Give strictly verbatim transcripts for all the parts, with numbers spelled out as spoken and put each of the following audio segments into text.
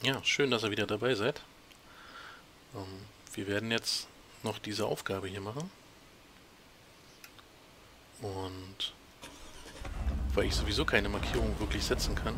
Ja, schön, dass ihr wieder dabei seid. Ähm, wir werden jetzt noch diese Aufgabe hier machen. Und weil ich sowieso keine Markierung wirklich setzen kann,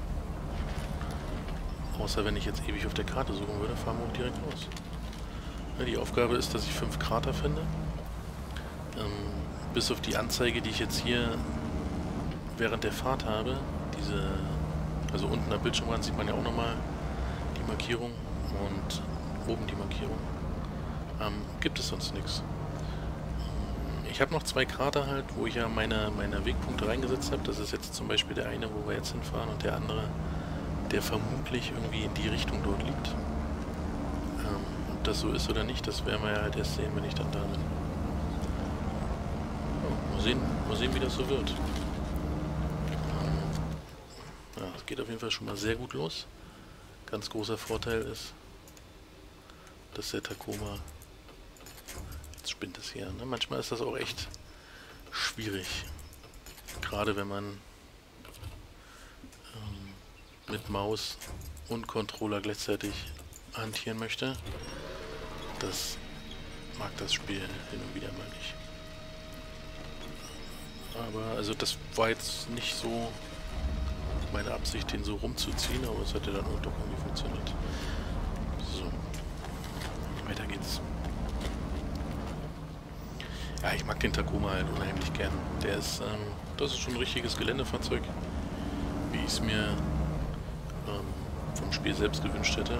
außer wenn ich jetzt ewig auf der Karte suchen würde, fahren wir auch direkt los. Ja, die Aufgabe ist, dass ich fünf Krater finde. Ähm, bis auf die Anzeige, die ich jetzt hier während der Fahrt habe, diese, also unten am Bildschirmrand sieht man ja auch nochmal die Markierung und oben die Markierung, ähm, gibt es sonst nichts. Ich habe noch zwei Krater halt, wo ich ja meine, meine Wegpunkte reingesetzt habe. Das ist jetzt zum Beispiel der eine, wo wir jetzt hinfahren, und der andere, der vermutlich irgendwie in die Richtung dort liegt. Ähm, ob das so ist oder nicht, das werden wir ja halt erst sehen, wenn ich dann da bin. Ja, mal sehen, mal sehen, wie das so wird. Ähm, ja, es geht auf jeden Fall schon mal sehr gut los. Ganz großer Vorteil ist, dass der Tacoma... Jetzt spinnt es hier. Ne? Manchmal ist das auch echt schwierig. Gerade wenn man ähm, mit Maus und Controller gleichzeitig hantieren möchte. Das mag das Spiel hin und wieder mal nicht. Aber also das war jetzt nicht so meine Absicht, den so rumzuziehen, aber es hat ja dann auch doch irgendwie funktioniert. So. Weiter geht's. Ja, ich mag den Tacoma halt unheimlich gern. Der ist, ähm, das ist schon ein richtiges Geländefahrzeug, wie ich es mir ähm, vom Spiel selbst gewünscht hätte.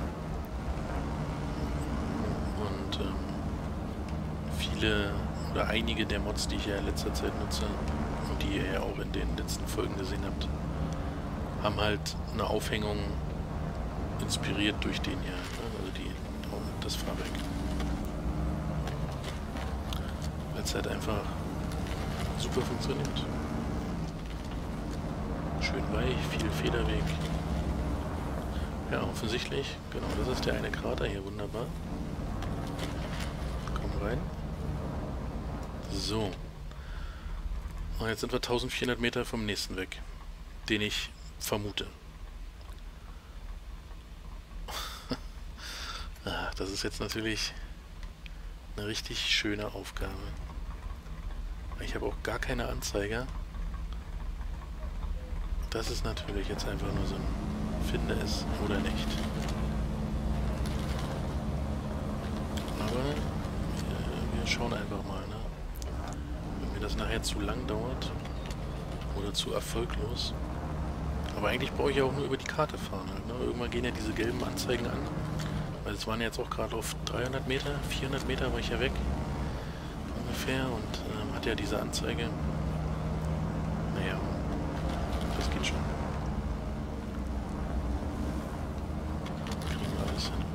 Und ähm, viele oder einige der Mods, die ich ja in letzter Zeit nutze und die ihr ja auch in den letzten Folgen gesehen habt, haben halt eine Aufhängung inspiriert durch den hier, ne? Also die, das Fahrwerk. Es hat einfach super funktioniert. Schön weich, viel Federweg. Ja, offensichtlich, genau, das ist der eine Krater hier, wunderbar. Komm rein. So. Und jetzt sind wir eintausendvierhundert Meter vom nächsten weg, den ich vermute. Ach, das ist jetzt natürlich eine richtig schöne Aufgabe. Ich habe auch gar keine Anzeiger. Das ist natürlich jetzt einfach nur so ein Finde es oder nicht. Aber äh, wir schauen einfach mal, ne? Wenn mir das nachher zu lang dauert oder zu erfolglos. Aber eigentlich brauche ich ja auch nur über die Karte fahren halt, ne? Irgendwann gehen ja diese gelben Anzeigen an. Weil es waren jetzt auch gerade auf dreihundert Meter, vierhundert Meter war ich ja weg. Ungefähr und ähm, hat ja diese Anzeige. Naja, das geht schon. Kriegen wir alles hin.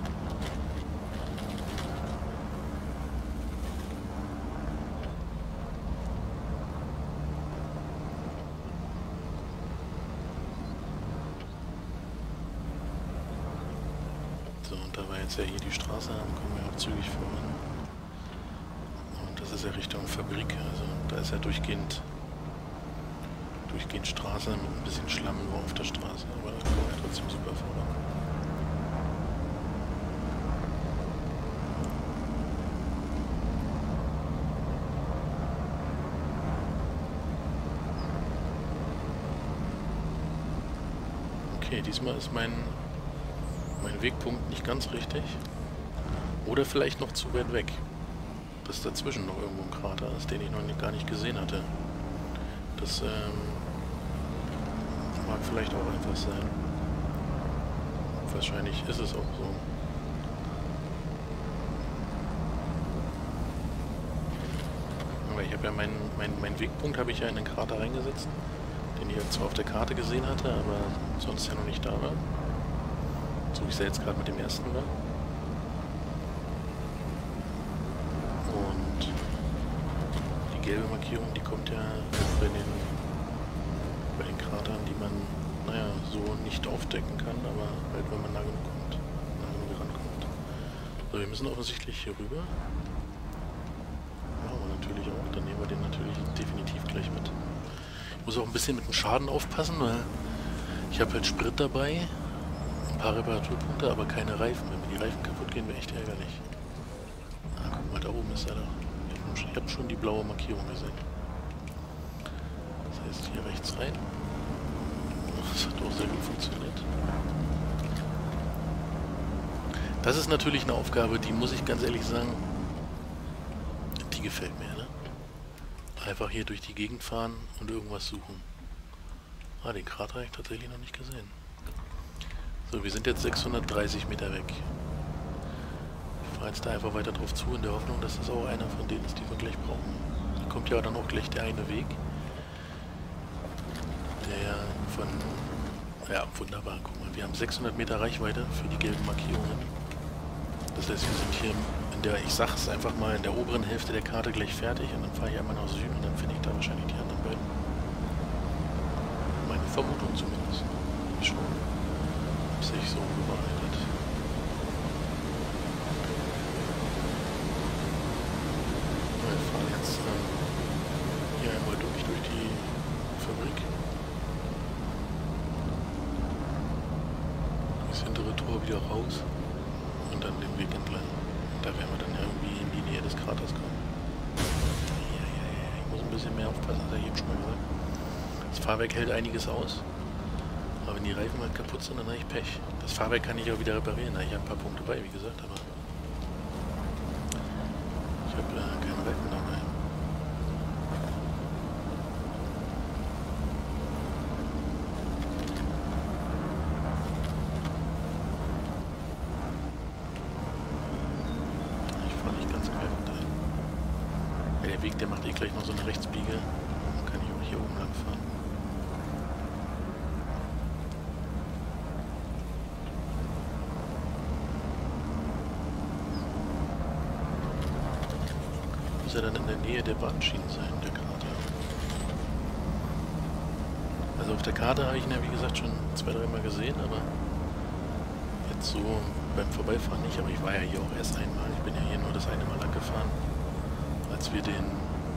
So, und da wir jetzt ja hier die Straße haben, kommen wir auch zügig voran. Das ist ja Richtung Fabrik, also da ist ja durchgehend durchgehend Straße mit ein bisschen Schlamm nur auf der Straße, aber da kommen wir trotzdem super voran. Okay, diesmal ist mein, mein Wegpunkt nicht ganz richtig. Oder vielleicht noch zu weit weg. Dass dazwischen noch irgendwo ein Krater ist, den ich noch nicht, gar nicht gesehen hatte. Das ähm, mag vielleicht auch einfach sein. Wahrscheinlich ist es auch so. Aber ich habe ja meinen mein, mein Wegpunkt habe ich ja in den Krater reingesetzt, den ich ja zwar auf der Karte gesehen hatte, aber sonst ja noch nicht da war. So wie es ja jetzt gerade mit dem ersten war. Die gelbe Markierung, die kommt ja bei den, bei den Kratern, die man, naja, so nicht aufdecken kann, aber halt, wenn man nah genug kommt, nah genug rankommt. So, wir müssen offensichtlich hier rüber. Machen wir natürlich auch, dann nehmen wir den natürlich definitiv gleich mit. Ich muss auch ein bisschen mit dem Schaden aufpassen, weil ich habe halt Sprit dabei paar Reparaturpunkte, aber keine Reifen. Wenn mir die Reifen kaputt gehen, wäre echt ärgerlich. Ah, guck mal, da oben ist er doch. Ich habe schon die blaue Markierung gesehen. Das heißt, hier rechts rein. Das hat auch sehr gut funktioniert. Das ist natürlich eine Aufgabe, die, muss ich ganz ehrlich sagen, die gefällt mir, ne? Einfach hier durch die Gegend fahren und irgendwas suchen. Ah, den Krater habe ich tatsächlich noch nicht gesehen. So, wir sind jetzt sechshundertdreißig Meter weg. Ich fahre jetzt da einfach weiter drauf zu, in der Hoffnung, dass das auch einer von denen ist, die wir gleich brauchen. Da kommt ja dann auch gleich der eine Weg. Der von... Ja, wunderbar. Guck mal, wir haben sechshundert Meter Reichweite für die gelben Markierungen. Das heißt, wir sind hier in der, ich sag's einfach mal, in der oberen Hälfte der Karte gleich fertig und dann fahre ich einmal nach Süden und dann finde ich da wahrscheinlich die anderen beiden. Meine Vermutung zumindest. Ich schon. Ob sich so bewahrheitet. Wir fahren jetzt ähm, hier einmal durch, durch die Fabrik. Das hintere Tor wieder raus und dann den Weg entlang. Und da werden wir dann irgendwie in die Nähe des Kraters kommen. Ja, ja, ja, ich muss ein bisschen mehr aufpassen, das habe ich eben schon mal gesagt. Das Fahrwerk hält einiges aus, aber wenn die Reifen halt kaputt sind, dann habe ich Pech. Das Fahrwerk kann ich auch wieder reparieren, da habe ich ein paar Punkte bei, wie gesagt, aber ich habe äh, keine Reifen dabei. Der Weg, der macht eh gleich noch so eine Rechtsbiege. Dann kann ich auch hier oben lang fahren. Muss er dann in der Nähe der Bahnschienen sein, der Krater. Also auf der Karte habe ich ihn ja wie gesagt schon zwei, dreimal gesehen, aber jetzt so beim Vorbeifahren nicht. Aber ich war ja hier auch erst einmal. Ich bin ja hier nur das eine Mal lang gefahren. Als wir den...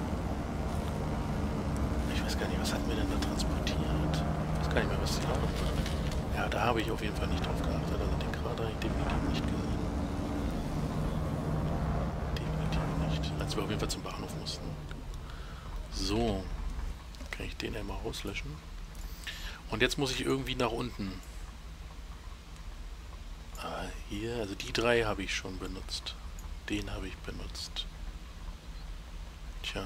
Ich weiß gar nicht, was hatten wir denn da transportiert? Ich weiß gar nicht mehr, was die haben. Ja, da habe ich auf jeden Fall nicht drauf geachtet. Also den Krater habe ich definitiv nicht gesehen. Definitiv nicht. Als wir auf jeden Fall zum Bahnhof mussten. So. Kann ich den einmal rauslöschen. Und jetzt muss ich irgendwie nach unten. Ah, hier, also die drei habe ich schon benutzt. Den habe ich benutzt. Tja.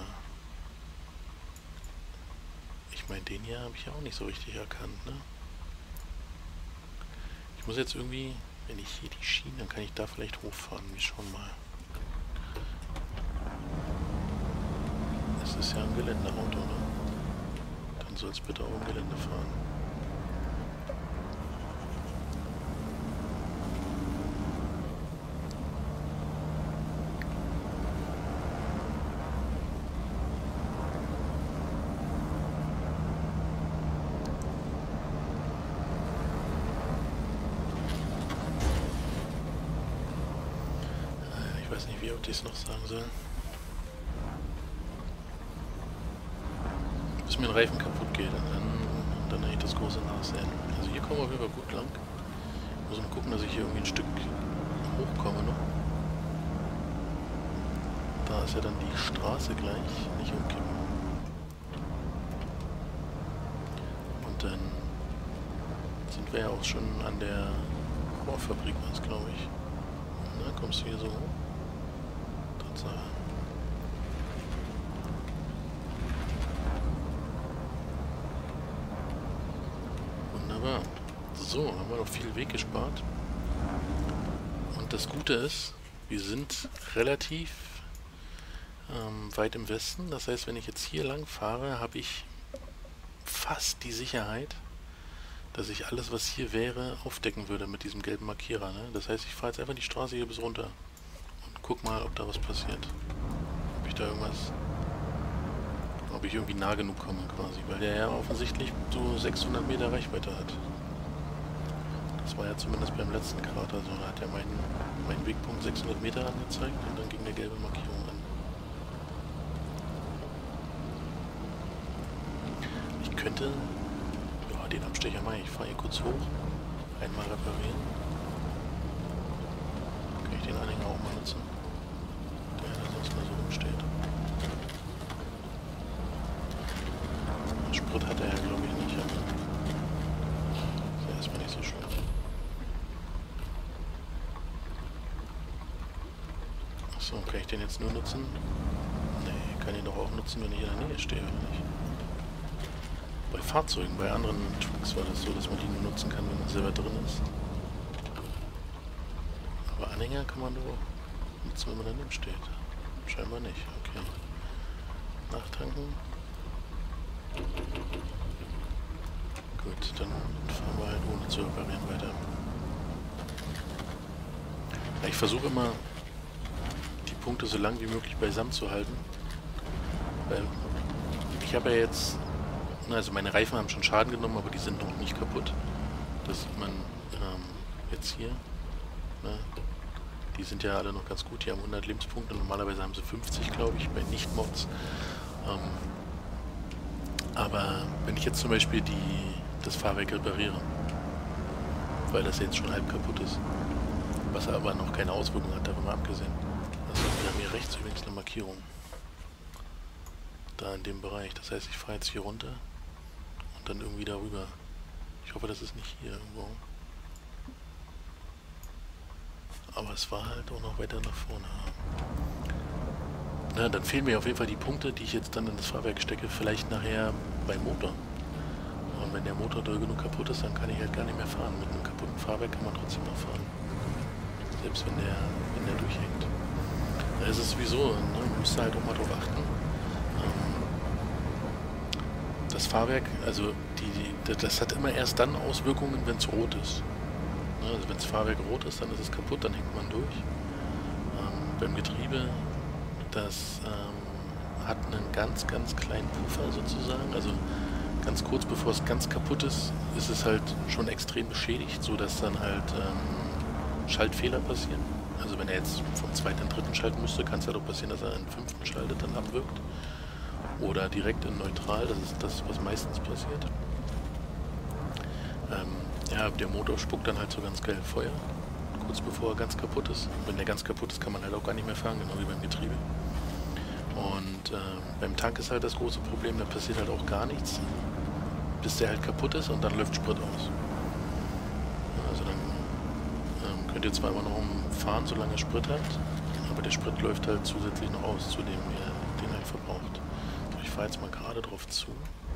Ich meine, den hier habe ich ja auch nicht so richtig erkannt, ne? Ich muss jetzt irgendwie, wenn ich hier die Schiene, dann kann ich da vielleicht hochfahren. Wir schauen mal. Es ist ja ein Geländeauto, ne? Dann soll es bitte auch im Gelände fahren. Ich weiß nicht, wie ich das noch sagen soll. Bis mir ein Reifen kaputt geht, dann, dann habe ich das große Nachsehen. Also hier kommen wir auf jeden Fall gut lang. Ich muss mal gucken, dass ich hier irgendwie ein Stück hochkomme noch. Da ist ja dann die Straße gleich, nicht umkippen. Und dann sind wir ja auch schon an der Rohrfabrik, was glaube ich. Na, kommst du hier so hoch? Tatsache. Wunderbar. So, haben wir noch viel Weg gespart. Und das Gute ist, wir sind relativ ähm, weit im Westen. Das heißt, wenn ich jetzt hier lang fahre, habe ich fast die Sicherheit, dass ich alles, was hier wäre, aufdecken würde mit diesem gelben Markierer. Ne? Das heißt, ich fahre jetzt einfach die Straße hier bis runter und guck mal, ob da was passiert. Ob ich da irgendwas... Ob ich irgendwie nah genug komme quasi, weil der ja offensichtlich so sechshundert Meter Reichweite hat. Das war ja zumindest beim letzten Krater so. Da hat er meinen, meinen Wegpunkt sechshundert Meter angezeigt und dann ging der gelbe Markierung an. Ich könnte... Ja, den Abstecher mache ich. Ich fahre hier kurz hoch. Einmal reparieren. Kann ich den Anhänger auch mal nutzen, der da sonst mal so rumsteht. Sprit hat er ja, glaube ich, nicht, aber ist ja erstmal nicht so schlimm. Achso, kann ich den jetzt nur nutzen? Nee, kann ich doch auch nutzen, wenn ich in der Nähe stehe, oder nicht? Bei Fahrzeugen, bei anderen Trucks war das so, dass man die nur nutzen kann, wenn man selber drin ist. Aber Anhänger kann man doch nutzen, wenn man daneben steht. Scheinbar nicht, okay. Nachtanken. Gut, dann fahren wir halt ohne zu reparieren weiter. Ja, ich versuche immer, die Punkte so lang wie möglich beisammen zu halten. Weil ich habe ja jetzt, also meine Reifen haben schon Schaden genommen, aber die sind noch nicht kaputt. Das sieht man ähm, jetzt hier. Ne? Die sind ja alle noch ganz gut, die haben hundert Lebenspunkte, normalerweise haben sie fünfzig, glaube ich, bei Nicht-Mods. Ähm, aber wenn ich jetzt zum Beispiel die, das Fahrwerk repariere, weil das jetzt schon halb kaputt ist, was aber noch keine Auswirkung hat, davon mal abgesehen. Also wir haben hier rechts übrigens eine Markierung. Da in dem Bereich. Das heißt, ich fahre jetzt hier runter und dann irgendwie darüber. Ich hoffe, das ist nicht hier irgendwo. Aber es war halt auch noch weiter nach vorne. Na, dann fehlen mir auf jeden Fall die Punkte, die ich jetzt dann in das Fahrwerk stecke, vielleicht nachher beim Motor. Und wenn der Motor doll genug kaputt ist, dann kann ich halt gar nicht mehr fahren. Mit einem kaputten Fahrwerk kann man trotzdem noch fahren. Selbst wenn der, wenn der durchhängt. Da ist es sowieso, ne? Man müsste halt auch mal drauf achten. Das Fahrwerk, also die, die, das hat immer erst dann Auswirkungen, wenn es rot ist. Also wenn das Fahrwerk rot ist, dann ist es kaputt, dann hängt man durch. Ähm, beim Getriebe, das ähm, hat einen ganz, ganz kleinen Puffer sozusagen. Also ganz kurz bevor es ganz kaputt ist, ist es halt schon extrem beschädigt, sodass dann halt ähm, Schaltfehler passieren. Also wenn er jetzt vom zweiten in den dritten schalten müsste, kann es ja doch passieren, dass er in den fünften schaltet, dann abwirkt. Oder direkt in neutral, das ist das, was meistens passiert. Ähm, ja, der Motor spuckt dann halt so ganz geil Feuer, kurz bevor er ganz kaputt ist. Wenn der ganz kaputt ist, kann man halt auch gar nicht mehr fahren, genau wie beim Getriebe. Und ähm, beim Tank ist halt das große Problem, da passiert halt auch gar nichts, bis der halt kaputt ist und dann läuft Sprit aus. Also dann ähm, könnt ihr zwar immer noch umfahren, solange ihr Sprit habt, aber der Sprit läuft halt zusätzlich noch aus, zu dem ihr den halt verbraucht. Ich fahre jetzt mal gerade drauf zu.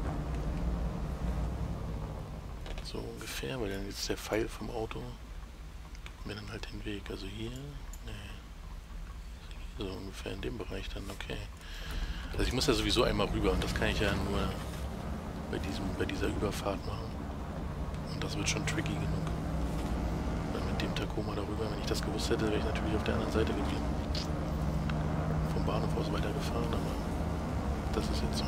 So ungefähr, weil dann jetzt der Pfeil vom Auto gibt mir dann halt den Weg. Also hier, nee. So ungefähr in dem Bereich dann, okay. Also ich muss ja sowieso einmal rüber und das kann ich ja nur bei diesem, bei dieser Überfahrt machen. Und das wird schon tricky genug. Weil mit dem Tacoma darüber, wenn ich das gewusst hätte, wäre ich natürlich auf der anderen Seite geblieben. Vom Bahnhof aus weitergefahren, aber das ist jetzt so.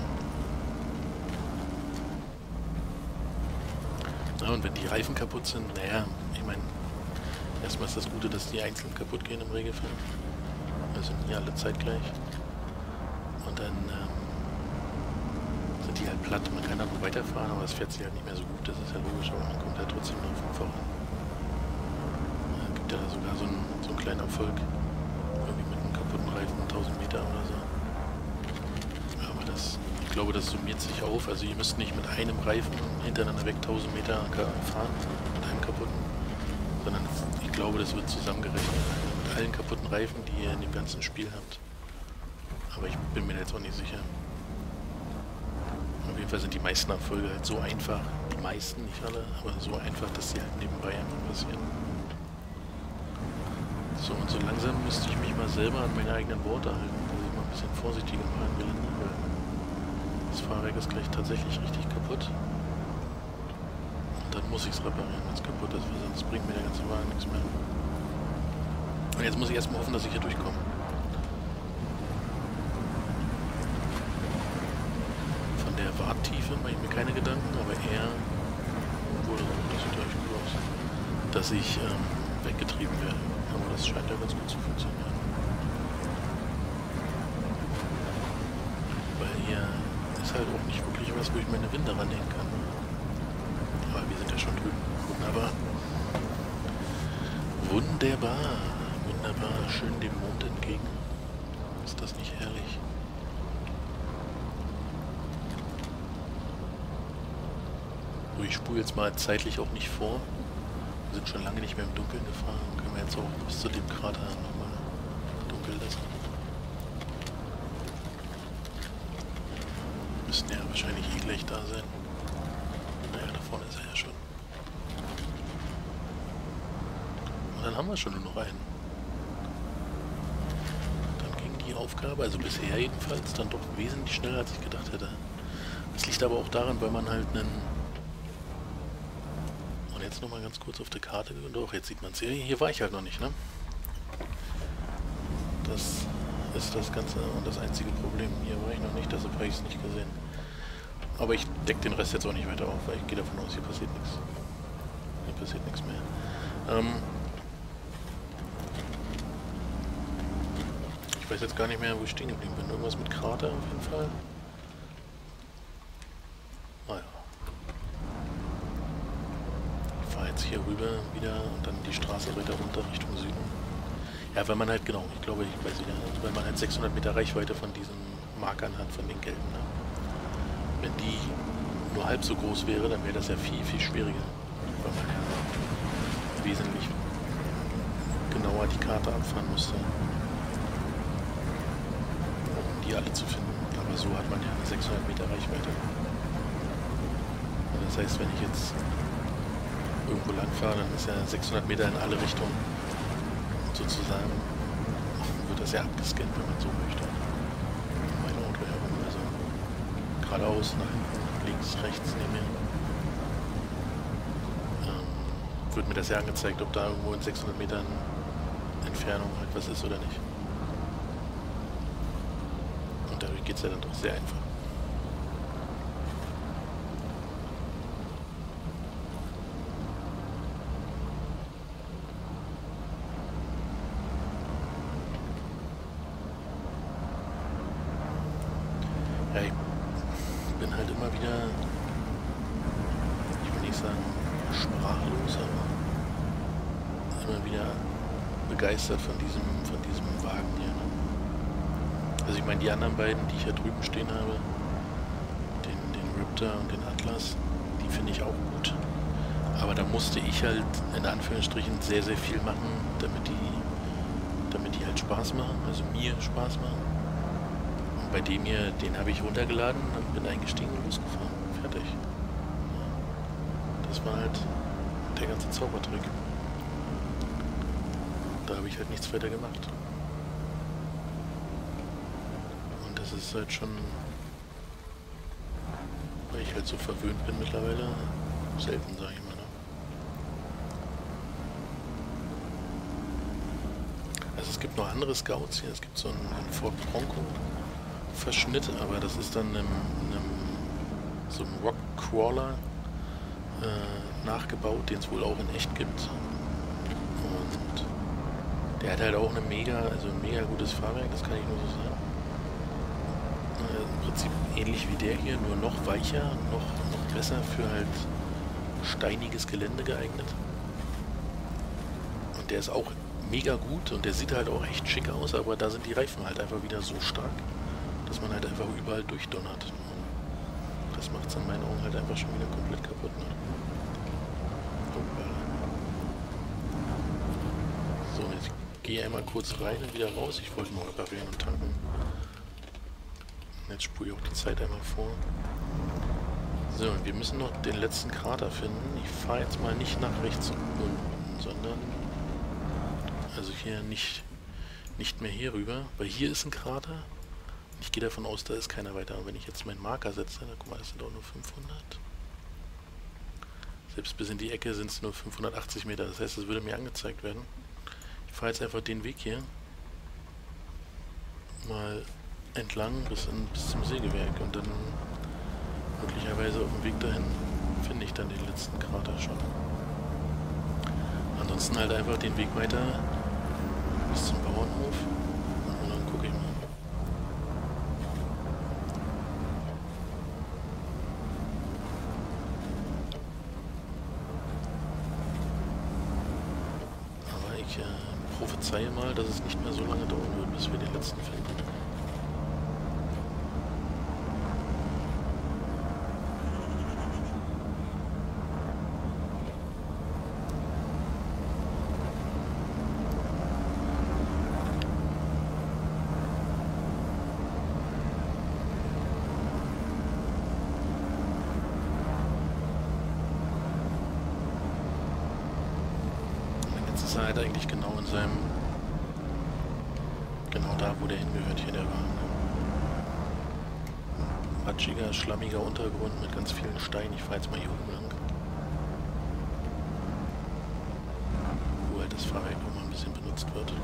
Ja, und wenn die Reifen kaputt sind, naja, ich meine, erstmal ist das Gute, dass die einzeln kaputt gehen im Regelfall. Also nie alle zeitgleich. Und dann ähm, sind die halt platt. Man kann dann noch weiterfahren, aber es fährt sich halt nicht mehr so gut. Das ist ja logisch, aber man kommt halt trotzdem noch voran. Es gibt ja da sogar so einen, so einen kleinen Erfolg. Irgendwie mit einem kaputten Reifen, tausend Meter oder so. Aber das, ich glaube, das summiert sich auf. Also ihr müsst nicht mit einem Reifen hintereinander weg tausend Meter fahren, mit einem kaputten. Sondern ich glaube, das wird zusammengerechnet. Mit allen kaputten Reifen, die ihr in dem ganzen Spiel habt. Aber ich bin mir jetzt auch nicht sicher. Auf jeden Fall sind die meisten Erfolge halt so einfach. Die meisten, nicht alle, aber so einfach, dass sie halt nebenbei einfach passieren. So, und so langsam müsste ich mich mal selber an meine eigenen Worte halten, dass ich mal ein bisschen vorsichtiger machen will. Weil das Fahrwerk ist gleich tatsächlich richtig kaputt. Und dann muss ich es reparieren, wenn es kaputt ist, weil sonst bringt mir der ganze Wagen nichts mehr. Und jetzt muss ich erstmal hoffen, dass ich hier durchkomme. Von der Warttiefe mache ich mir keine Gedanken, aber eher, obwohl das sieht ja echt gut aus, dass ich ähm, weggetrieben werde. Aber das scheint ja ganz gut zu funktionieren. Weil hier ist halt auch nicht wirklich was, wo ich meine Winde ranhängen kann. Aber wir sind ja schon drüben. Wunderbar. Wunderbar. Wunderbar. Schön dem Mond entgegen. Ist das nicht herrlich? So, ich spule jetzt mal zeitlich auch nicht vor. Wir sind schon lange nicht mehr im Dunkeln gefahren. Können wir jetzt auch bis zu dem Krater nochmal dunkel lassen. Müssten ja wahrscheinlich eh gleich da sein. Naja, da vorne ist er ja schon. Und dann haben wir schon nur noch einen. Dann ging die Aufgabe, also bisher jedenfalls, dann doch wesentlich schneller, als ich gedacht hätte. Das liegt aber auch daran, weil man halt einen... Und jetzt nochmal ganz kurz auf der Karte. Doch, jetzt sieht man es. Hier war ich halt noch nicht, ne? Das ist das Ganze und das einzige Problem. Hier war ich noch nicht, deshalb habe ich es nicht gesehen. Aber ich decke den Rest jetzt auch nicht weiter auf, weil ich gehe davon aus, hier passiert nichts. Hier passiert nichts mehr. Ähm ich weiß jetzt gar nicht mehr, wo ich stehen geblieben bin. Irgendwas mit Krater auf jeden Fall. Ah ja. Ich fahre jetzt hier rüber wieder und dann die Straße weiter runter Richtung Süden. Ja, weil man halt, genau, ich glaube, ich weiß nicht, weil man halt sechshundert Meter Reichweite von diesen Markern hat, von den gelben. Ne? Wenn die nur halb so groß wäre, dann wäre das ja viel, viel schwieriger. Weil man ja wesentlich genauer die Karte abfahren musste, um die alle zu finden. Aber so hat man ja eine sechshundert Meter Reichweite. Und das heißt, wenn ich jetzt irgendwo lang fahre, dann ist ja sechshundert Meter in alle Richtungen. Sozusagen wird das ja abgescannt, wenn man so möchte. Mein Auto herum, also geradeaus, nach hinten, links, rechts neben mir. Ähm, wird mir das ja angezeigt, ob da irgendwo in sechshundert Metern Entfernung halt was ist oder nicht. Und dadurch geht es ja dann doch sehr einfach. Ja, ich bin halt immer wieder, ich will nicht sagen sprachlos, aber immer wieder begeistert von diesem, von diesem Wagen hier. Ne? Also ich meine, die anderen beiden, die ich hier drüben stehen habe, den, den Raptor und den Atlas, die finde ich auch gut. Aber da musste ich halt in Anführungsstrichen sehr, sehr viel machen, damit die, damit die halt Spaß machen, also mir Spaß machen. Bei dem hier, den habe ich runtergeladen und bin eingestiegen und losgefahren. Fertig. Das war halt der ganze Zaubertrick. Da habe ich halt nichts weiter gemacht. Und das ist halt schon, weil ich halt so verwöhnt bin mittlerweile, selten, sage ich mal. Ne? Also es gibt noch andere Scouts hier. Es gibt so einen, einen Ford Bronco Verschnitt, aber das ist dann einem, einem so einem Rockcrawler äh, nachgebaut, den es wohl auch in echt gibt. Und der hat halt auch eine mega, also ein mega gutes Fahrwerk, das kann ich nur so sagen. Äh, Im Prinzip ähnlich wie der hier, nur noch weicher, noch, noch besser für halt steiniges Gelände geeignet. Und der ist auch mega gut und der sieht halt auch echt schick aus, aber da sind die Reifen halt einfach wieder so stark, dass man halt einfach überall durchdonnert. Und das macht es in meinen Augen halt einfach schon wieder komplett kaputt. Ne? So, jetzt gehe ich einmal kurz rein und wieder raus. Ich wollte nur reparieren und tanken. Jetzt spule ich auch die Zeit einmal vor. So, und wir müssen noch den letzten Krater finden. Ich fahre jetzt mal nicht nach rechts unten, sondern also hier nicht, nicht mehr hier rüber, weil hier ist ein Krater. Ich gehe davon aus, da ist keiner weiter. Und wenn ich jetzt meinen Marker setze, dann guck mal, das sind auch nur fünfhundert. Selbst bis in die Ecke sind es nur fünfhundertachtzig Meter. Das heißt, es würde mir angezeigt werden. Ich fahre jetzt einfach den Weg hier mal entlang bis, in, bis zum Sägewerk. Und dann möglicherweise auf dem Weg dahin finde ich dann den letzten Krater schon. Ansonsten halt einfach den Weg weiter bis zum Bauernhof. Und dann gucke ich mal. Ich äh, prophezeie mal, dass es nicht mehr so lange dauern wird, bis wir den letzten finden. Ist er halt eigentlich genau in seinem, genau da, wo der hingehört, hier der Wagen. Matschiger, schlammiger Untergrund mit ganz vielen Steinen. Ich fahre jetzt mal hier oben lang. Wo halt das Fahrwerk noch mal ein bisschen benutzt wird.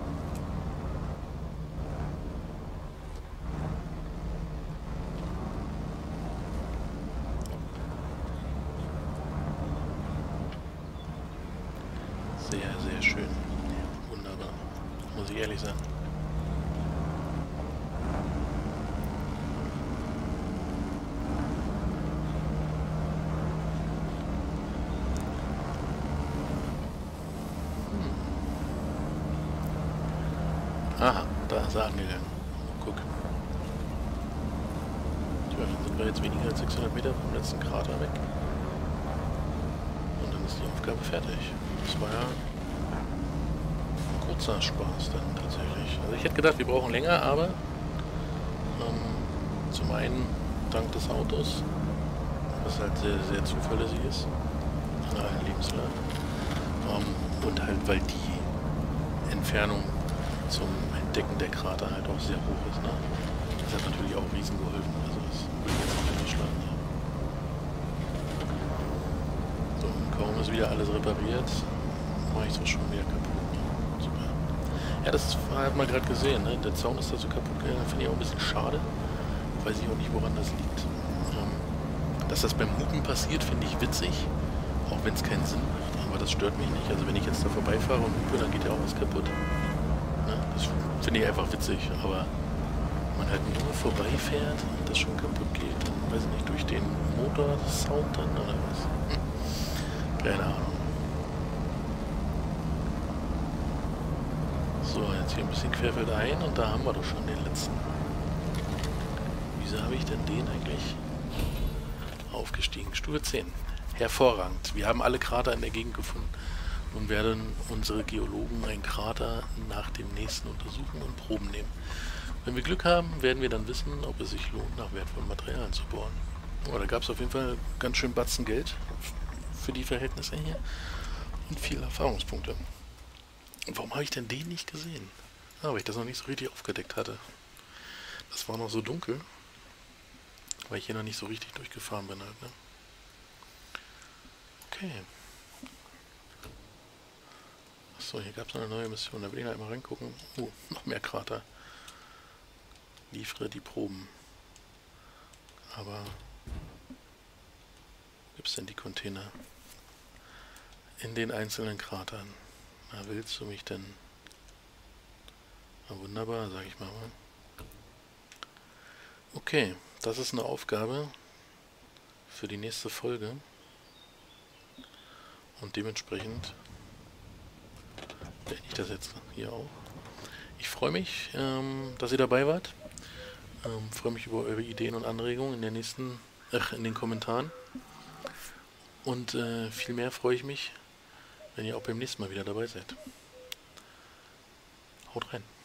Sehr, sehr schön. Wunderbar. Muss ich ehrlich sagen. Hm. Aha, da ist er angegangen. Guck. Tja, dann sind wir jetzt weniger als sechshundert Meter vom letzten Krater weg. Und dann ist die Aufgabe fertig. Das war ja ein kurzer Spaß dann tatsächlich. Also ich hätte gedacht, wir brauchen länger, aber ähm, zum einen dank des Autos, was halt sehr, sehr zuverlässig ist in allen Lebenslagen. Ähm, und halt, weil die Entfernung zum Entdecken der Krater halt auch sehr hoch ist. Ne? Das hat natürlich auch riesen geholfen. Also das will ich jetzt nicht unterschlagen. So, und kaum ist wieder alles repariert, mache ich es auch schon wieder kaputt. Super. Ja, das hat man gerade gesehen, ne? Der Zaun ist da so kaputt gegangen, finde ich auch ein bisschen schade. Weiß ich auch nicht, woran das liegt. Ähm, dass das beim Hupen passiert, finde ich witzig, auch wenn es keinen Sinn macht. Aber das stört mich nicht. Also wenn ich jetzt da vorbeifahre und hupe, dann geht ja auch was kaputt. Ne? Das finde ich einfach witzig, aber wenn man halt nur vorbeifährt und das schon kaputt geht, dann weiß ich nicht, durch den Motorsound dann oder was. Hm. Keine Ahnung. So, jetzt hier ein bisschen querfeldein und da haben wir doch schon den letzten. Wieso habe ich denn den eigentlich aufgestiegen? Stufe zehn. Hervorragend. Wir haben alle Krater in der Gegend gefunden. Nun werden unsere Geologen einen Krater nach dem nächsten untersuchen und Proben nehmen. Wenn wir Glück haben, werden wir dann wissen, ob es sich lohnt, nach wertvollen Materialien zu bohren. Oh, da gab es auf jeden Fall ganz schön Batzen Geld für die Verhältnisse hier und viele Erfahrungspunkte. Und warum habe ich denn den nicht gesehen? Ah, weil ich das noch nicht so richtig aufgedeckt hatte. Das war noch so dunkel, weil ich hier noch nicht so richtig durchgefahren bin halt, ne? Okay. Achso, hier gab es eine neue Mission. Da will ich halt mal reingucken. Oh, noch mehr Krater. Liefere die Proben. Aber wo gibt es denn die Container? In den einzelnen Kratern. Na, willst du mich denn? Na, wunderbar, sage ich mal. Okay, das ist eine Aufgabe für die nächste Folge. Und dementsprechend beende ich das jetzt hier auch. Ich freue mich, ähm, dass ihr dabei wart. Ähm, freue mich über eure Ideen und Anregungen in der nächsten, ach, in den Kommentaren. Und äh, viel mehr freue ich mich, wenn ihr auch beim nächsten Mal wieder dabei seid. Haut rein.